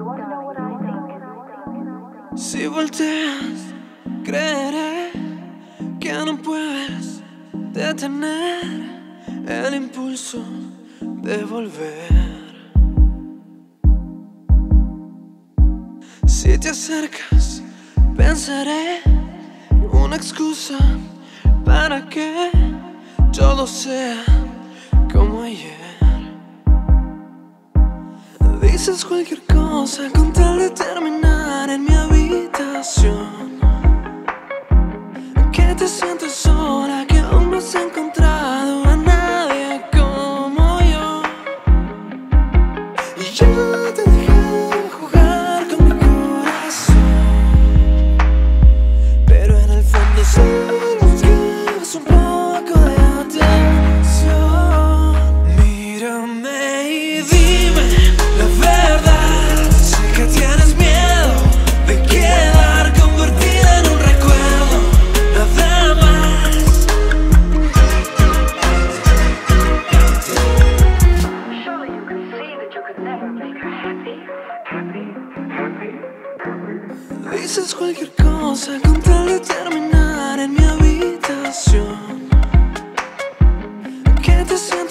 Si volteas, creeré que no puedes detener el impulso de volver. Si te acercas, pensaré una excusa para que todo sea como ayer. Dices cualquier cosa con tal de terminar en mi habitación. Que te sientes sola, que aún no has encontrado a nadie como yo. Y yo te dejé jugar con mi corazón, pero en el fondo solo quieres un poco de atención. Mírame y dime la verdad. Sé que tienes miedo de quedar convertida en un recuerdo, nada más. Surely you can see that you could never make her happy. Dices cualquier cosa con tal de terminar en mi habitación. Que te sientes